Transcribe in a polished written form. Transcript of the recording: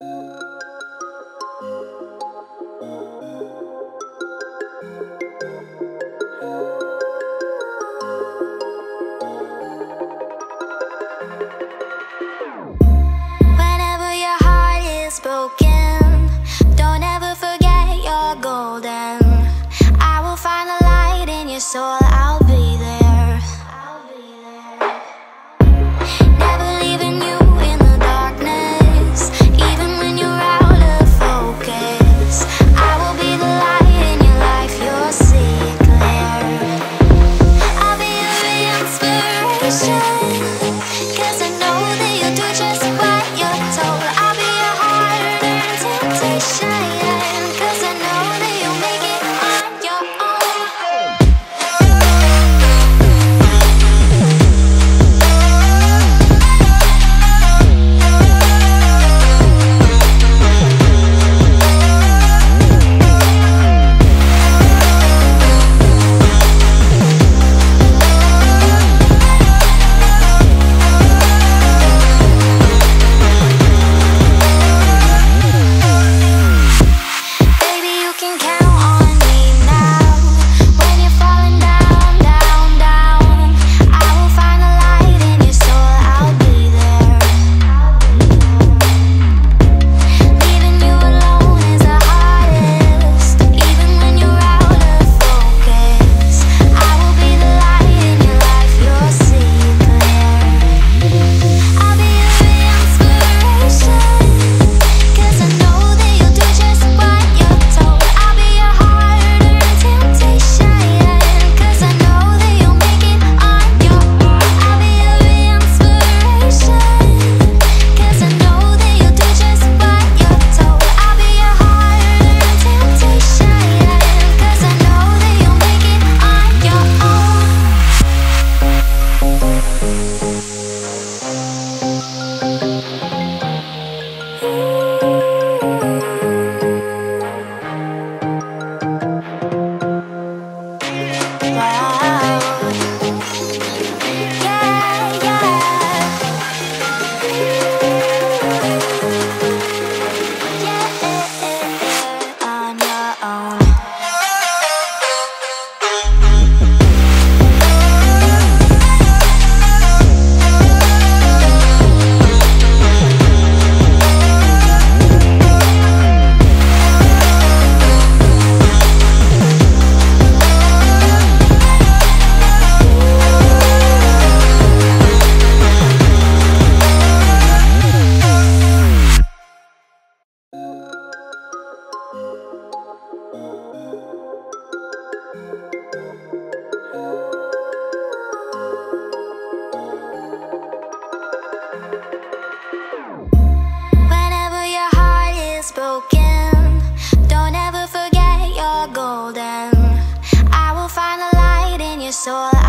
Whenever your heart is broken, don't ever forget you're golden. I will find the light in your soul, I'll be there. Never leaving you in the darkness, even when you're out of focus. I will be the light in your life, you'll see it clear. I'll be your inspiration, 'cause I know that you'll do just what you're told. I'll be your hard-earned temptation, 'cause I know that you'll make it on your own. Baby, you can count on me now. When you're falling down, down, down, I will find the light in your soul, I'll be there. Leaving you alone is the hardest, even when you're out of focus. I will be the light in your life, you'll see it clear. I'll be your inspiration, 'cause I know that you'll do just what you're told. I'll be your hard-earned temptation, 'cause I know that you'll make it on your own. I'll be your inspiration, 'cause I know that you'll do just what you're told. I'll be your hard-earned temptation, 'cause I know that you'll make it on your own. On your own. Whenever your heart is broken, don't ever forget you're golden. I will find the light in your soul,